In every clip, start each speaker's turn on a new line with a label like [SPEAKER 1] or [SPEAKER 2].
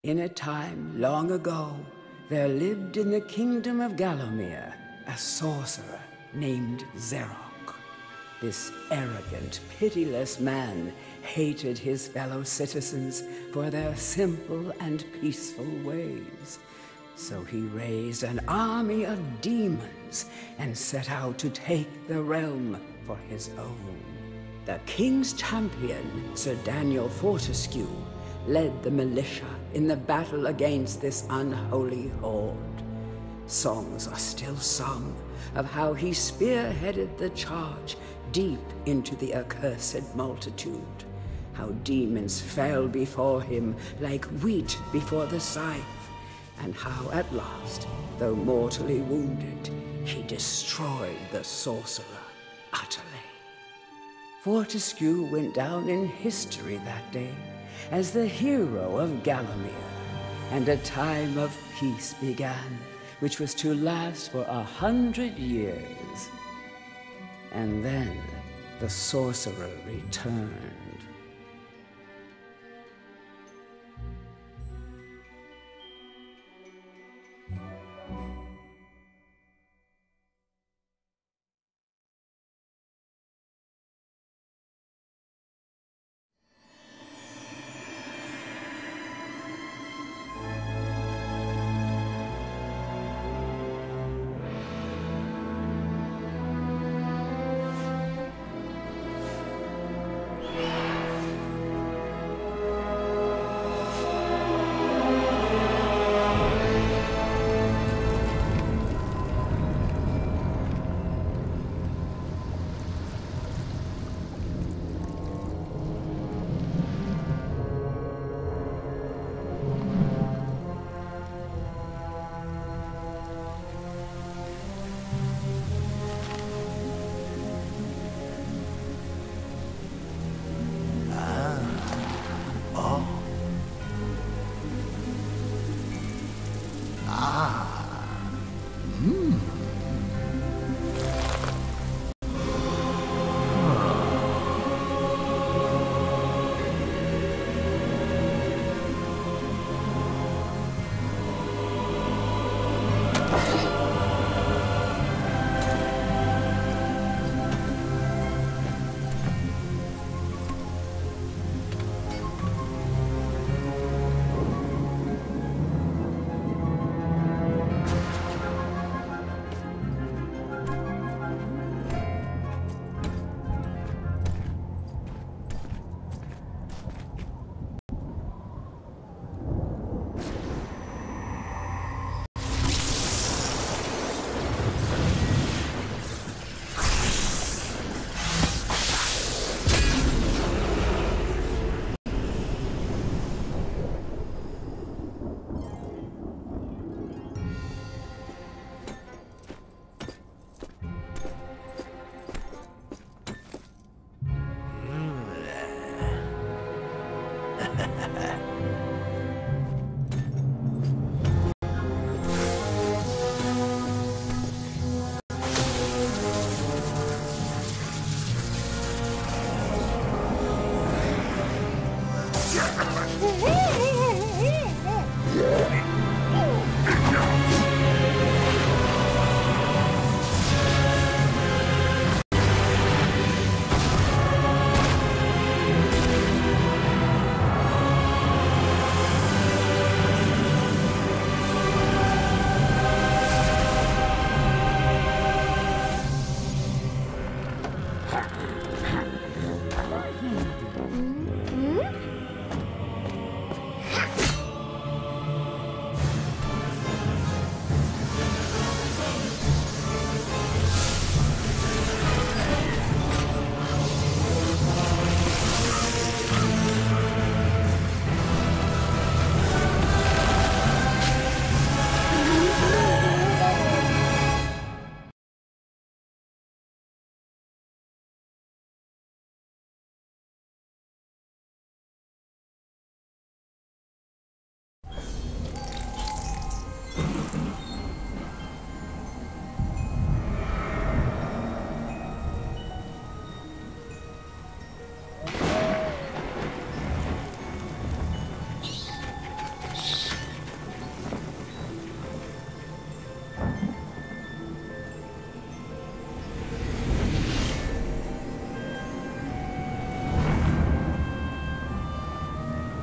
[SPEAKER 1] In a time long ago, there lived in the kingdom of Gallowmere a sorcerer named Zerok. This arrogant, pitiless man hated his fellow citizens for their simple and peaceful ways. So he raised an army of demons and set out to take the realm for his own. The king's champion, Sir Daniel Fortescue, led the militia in the battle against this unholy horde. Songs are still sung of how he spearheaded the charge deep into the accursed multitude, how demons fell before him like wheat before the scythe, and how at last, though mortally wounded, he destroyed the sorcerer utterly. Fortescue went down in history that day as the hero of Gallowmere, and a time of peace began, which was to last for 100 years. And then the sorcerer returned.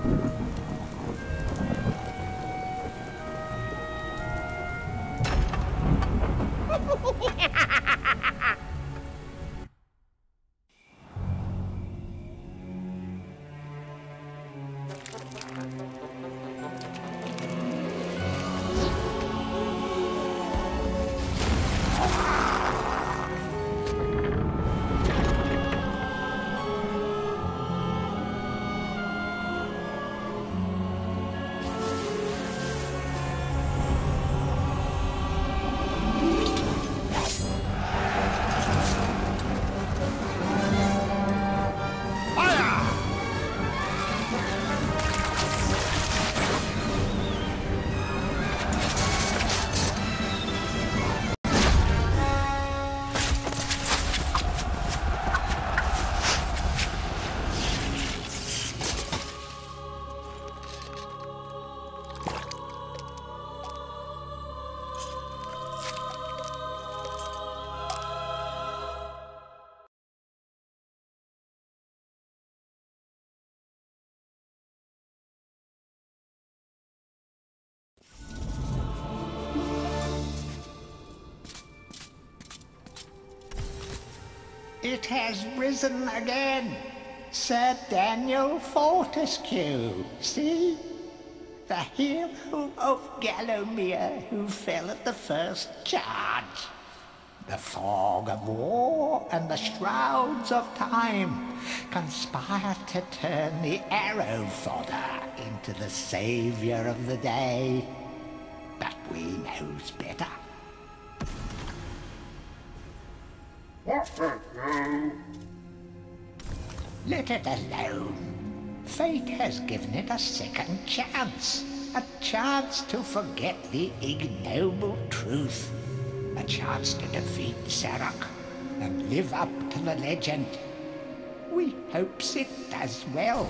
[SPEAKER 2] It has risen again. Sir Daniel Fortescue, see? The hero of Gallowmere who fell at the first charge. The fog of war and the shrouds of time conspire to turn the arrow fodder into the saviour of the day. But we knows better. Let it alone. Fate has given it a second chance. A chance to forget the ignoble truth. A chance to defeat Zarok and live up to the legend. We hopes it does well.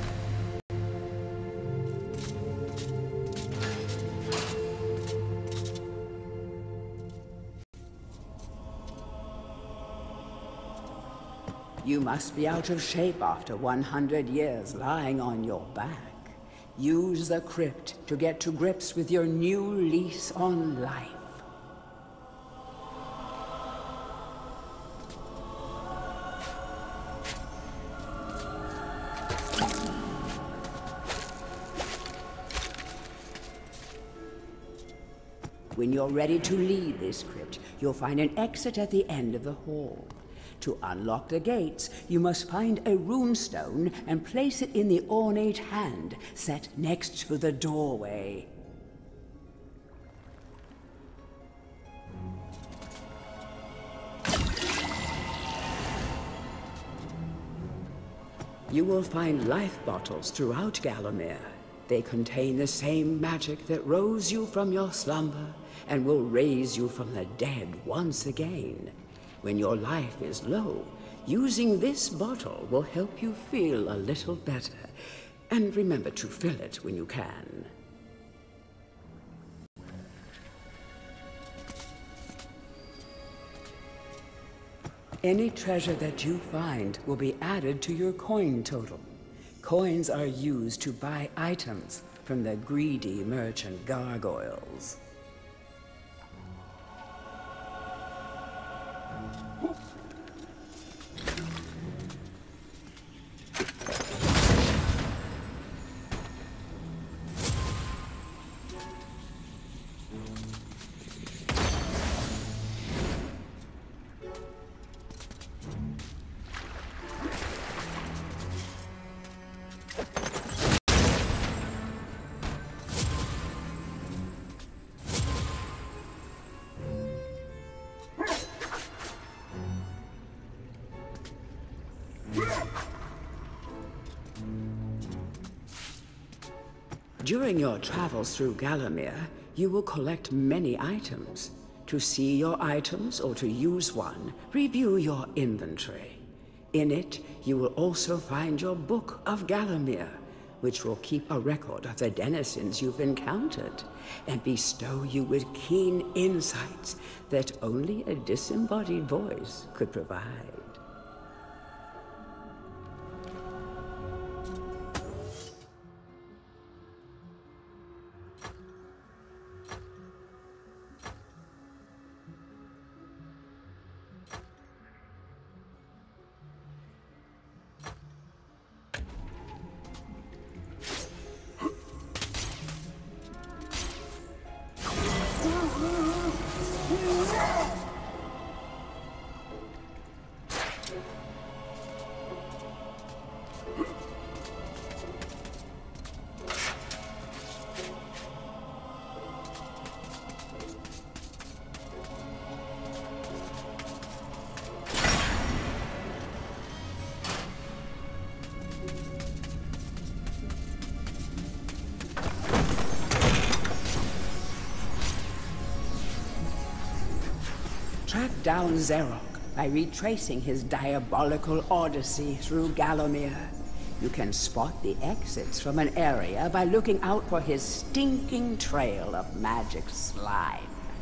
[SPEAKER 1] You must be out of shape after 100 years lying on your back. Use the crypt to get to grips with your new lease on life. When you're ready to leave this crypt, you'll find an exit at the end of the hall. To unlock the gates, you must find a runestone and place it in the ornate hand set next to the doorway. You will find life bottles throughout Gallowmere. They contain the same magic that rose you from your slumber and will raise you from the dead once again. When your life is low, using this bottle will help you feel a little better. And remember to fill it when you can. Any treasure that you find will be added to your coin total. Coins are used to buy items from the greedy merchant gargoyles. During your travels through Gallowmere, you will collect many items. To see your items or to use one, review your inventory. In it, you will also find your Book of Gallowmere, which will keep a record of the denizens you've encountered and bestow you with keen insights that only a disembodied voice could provide. down Xerok by retracing his diabolical odyssey through Gallowmere. You can spot the exits from an area by looking out for his stinking trail of magic slime.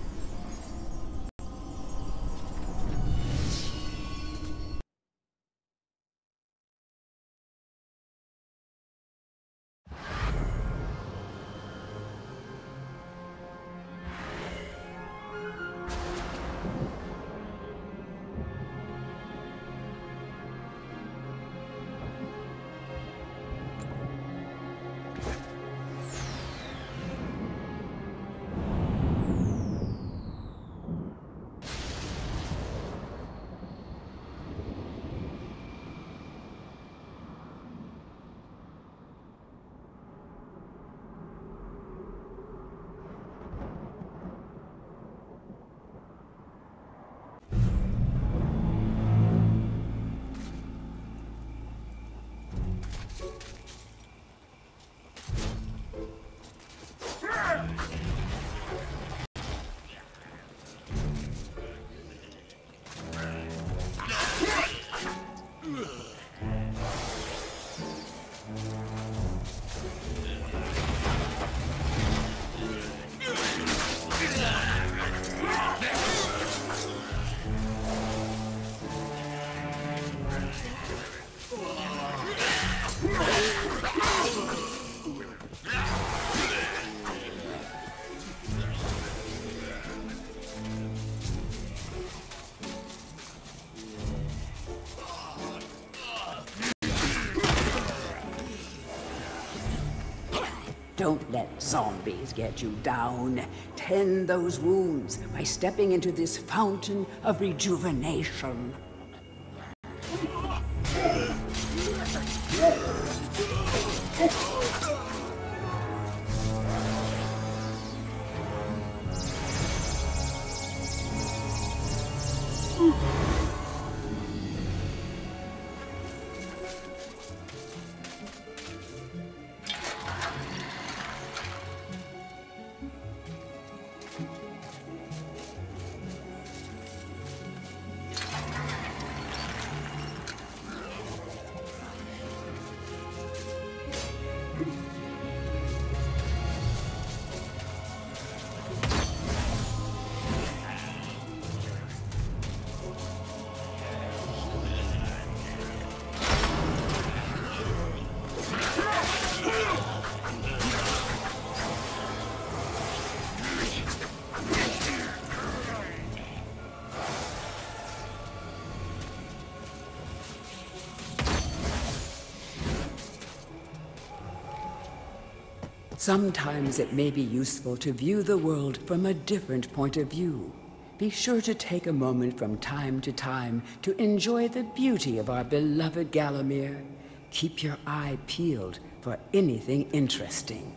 [SPEAKER 1] Don't let zombies get you down. Tend those wounds by stepping into this fountain of rejuvenation. Sometimes it may be useful to view the world from a different point of view. Be sure to take a moment from time to time to enjoy the beauty of our beloved Gallowmere. Keep your eye peeled for anything interesting.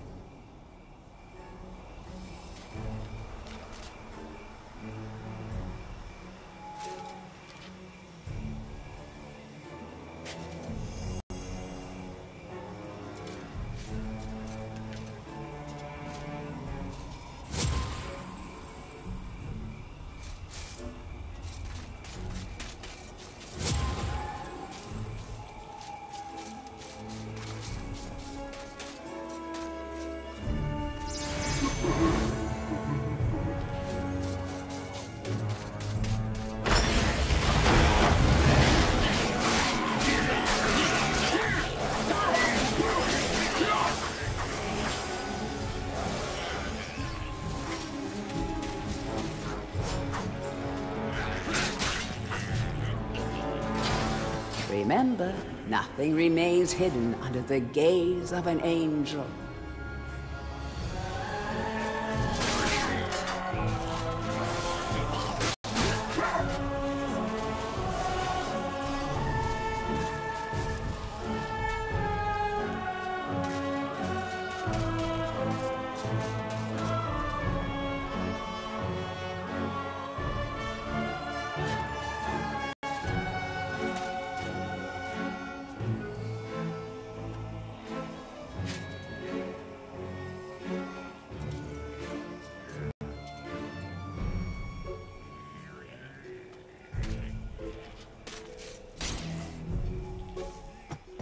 [SPEAKER 1] Remember, nothing remains hidden under the gaze of an angel.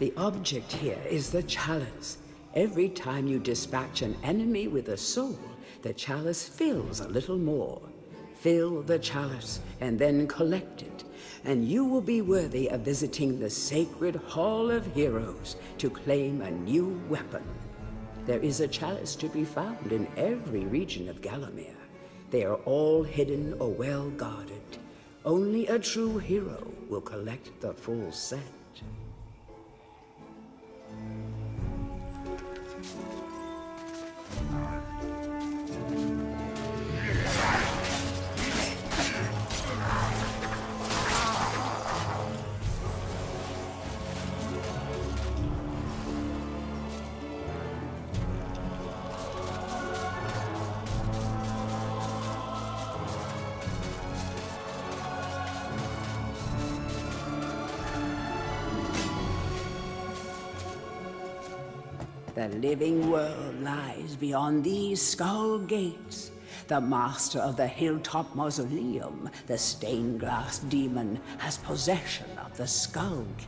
[SPEAKER 1] The object here is the chalice. Every time you dispatch an enemy with a soul, the chalice fills a little more. Fill the chalice and then collect it, and you will be worthy of visiting the sacred Hall of Heroes to claim a new weapon. There is a chalice to be found in every region of Gallowmere. They are all hidden or well guarded. Only a true hero will collect the full set. The living world lies beyond these skull gates. The master of the Hilltop Mausoleum, the stained glass demon, has possession of the skull key.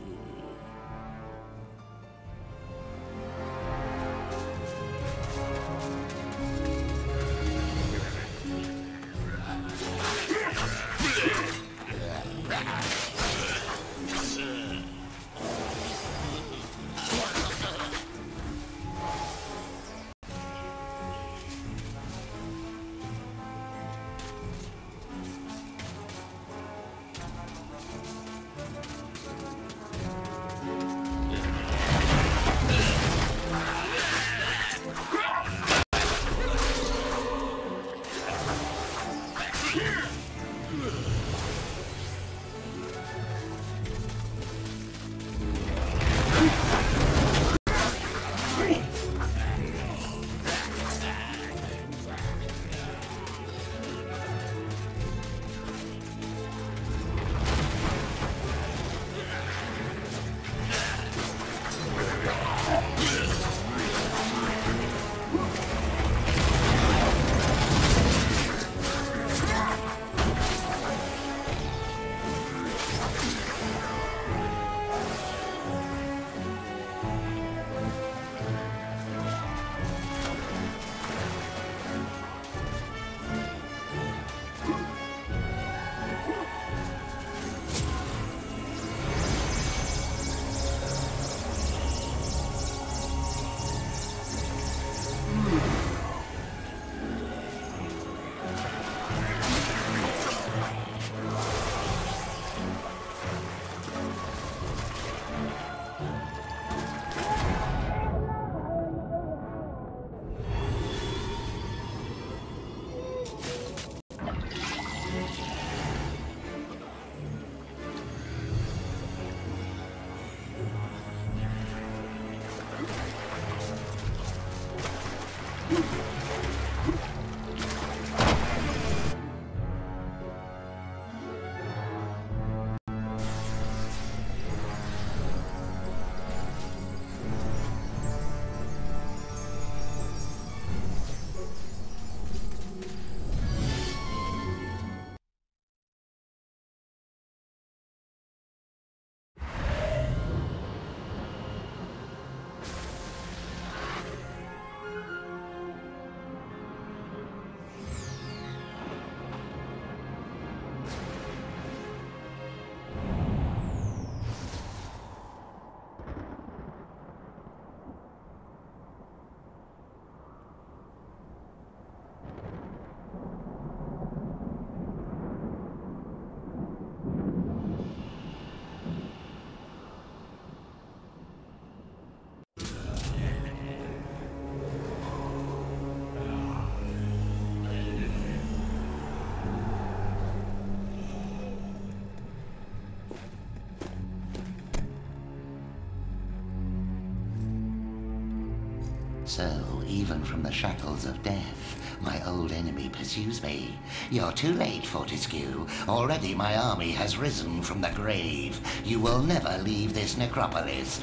[SPEAKER 3] So, even from the shackles of death, my old enemy pursues me. You're too late, Fortescue. Already my army has risen from the grave. You will never leave this necropolis.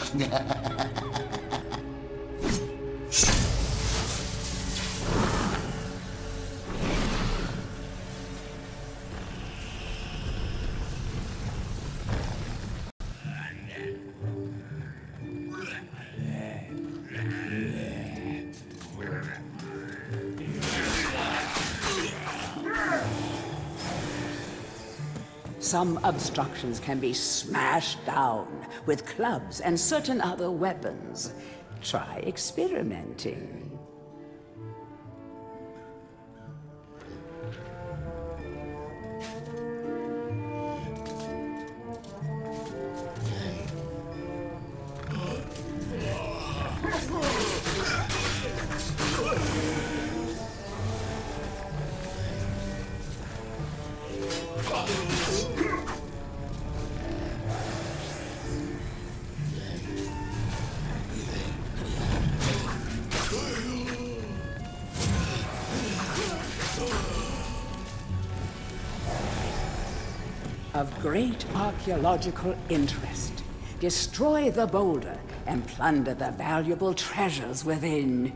[SPEAKER 1] some obstructions can be smashed down with clubs and certain other weapons. Try experimenting. Of great archaeological interest. Destroy the boulder and plunder the valuable treasures within.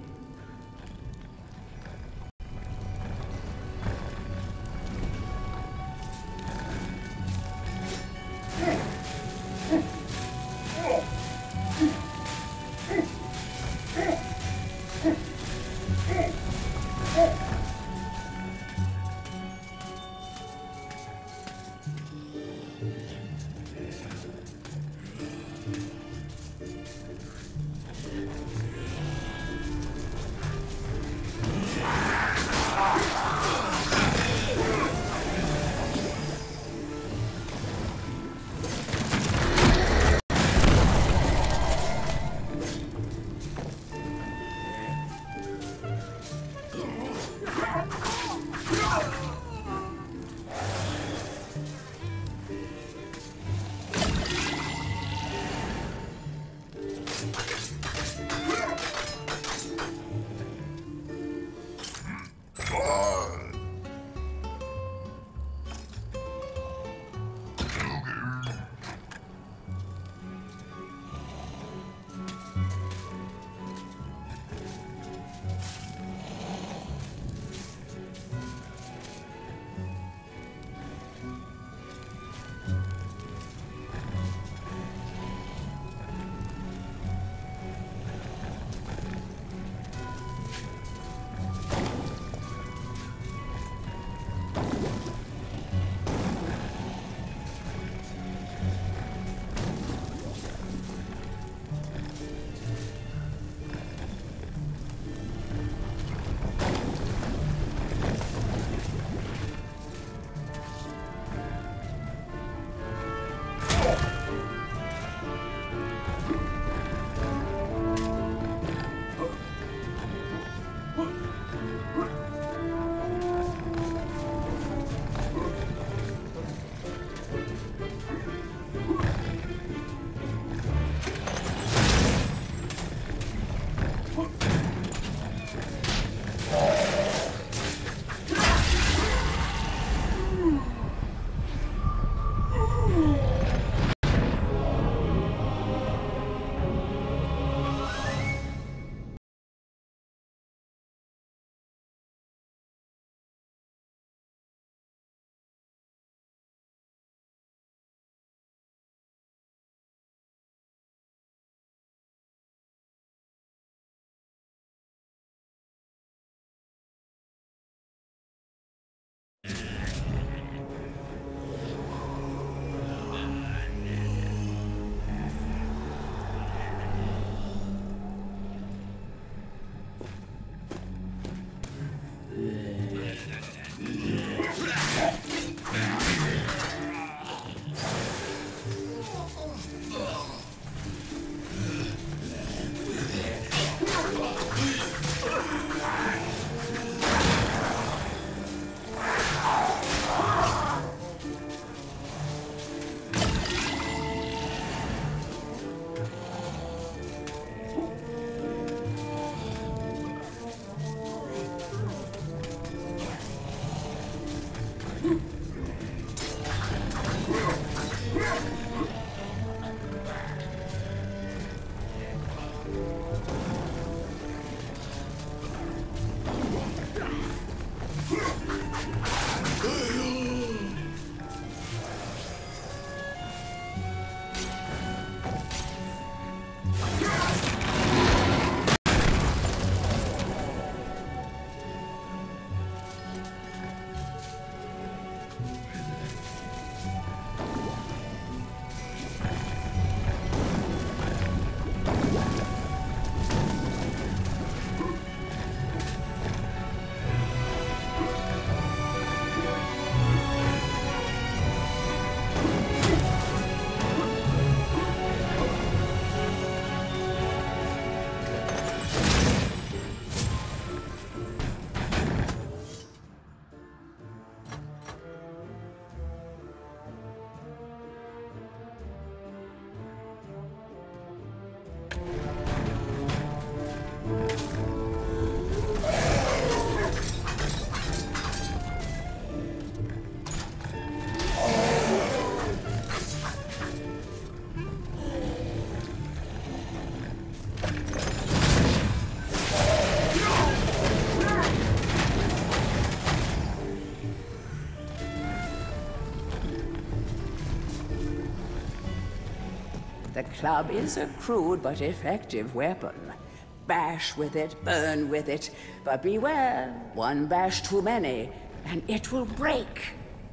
[SPEAKER 1] The club is a crude but effective weapon. Bash with it, burn with it, but beware, one bash too many, and it will break.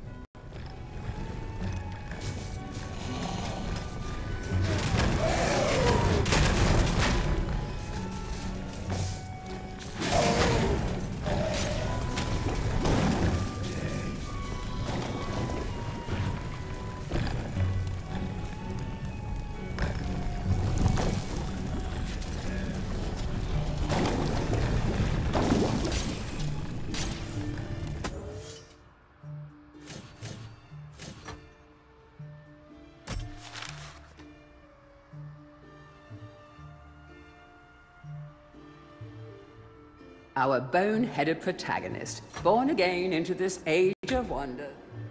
[SPEAKER 1] Our bone-headed protagonist, born again into this age of wonder.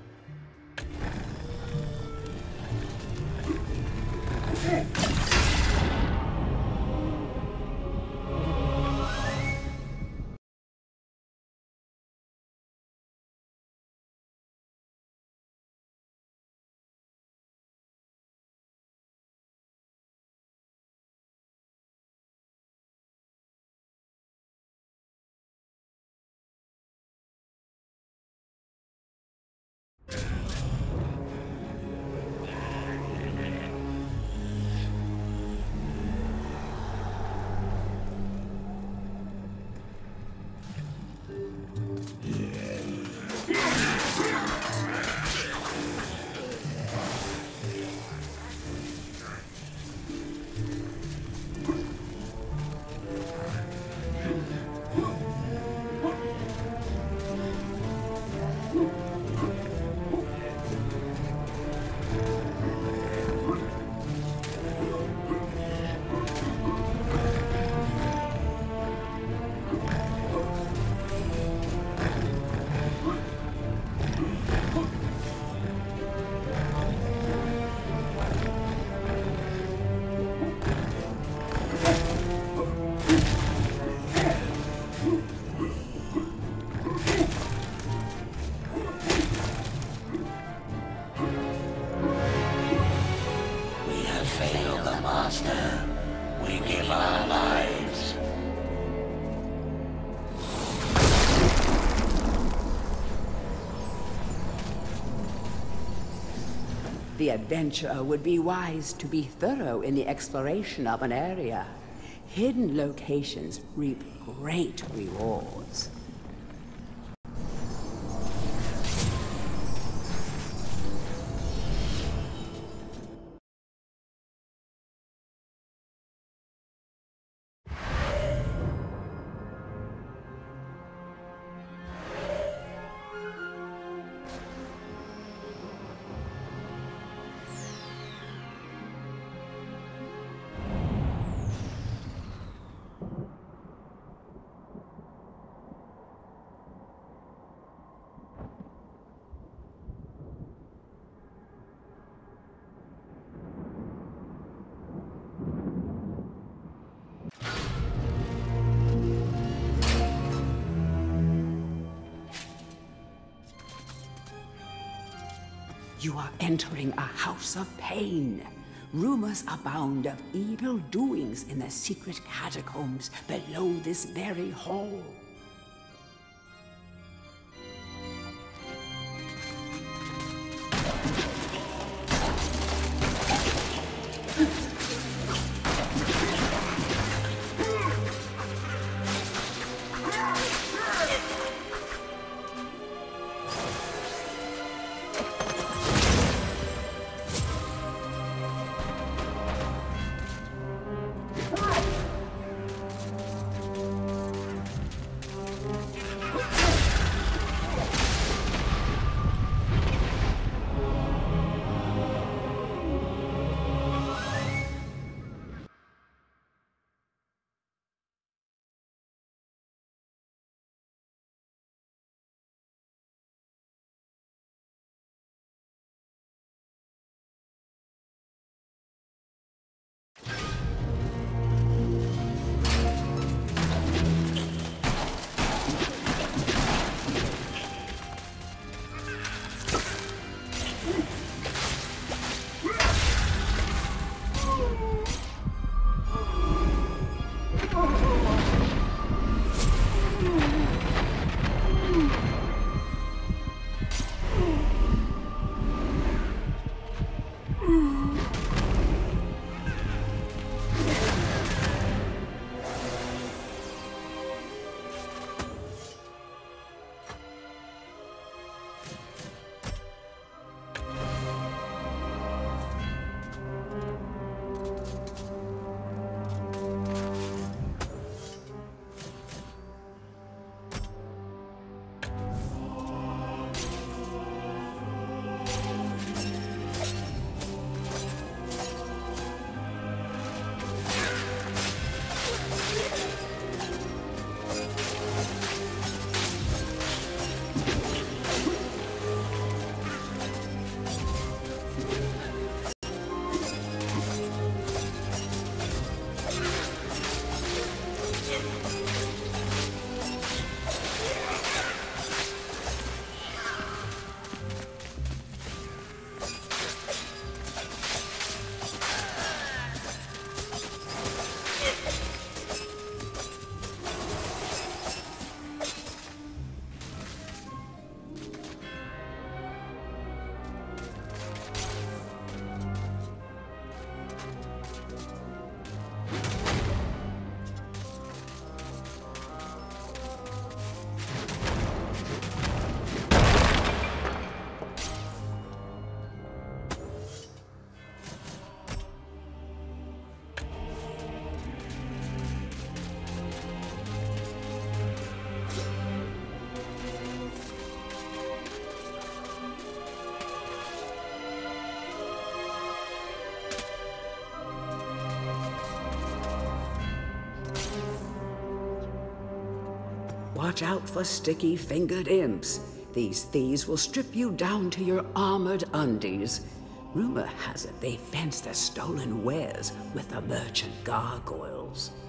[SPEAKER 1] The adventurer would be wise to be thorough in the exploration of an area. Hidden locations reap great rewards. You are entering a house of pain. Rumors abound of evil doings in the secret catacombs below this very hall. Watch out for sticky-fingered imps. These thieves will strip you down to your armored undies. Rumor has it they fence their stolen wares with the merchant gargoyles.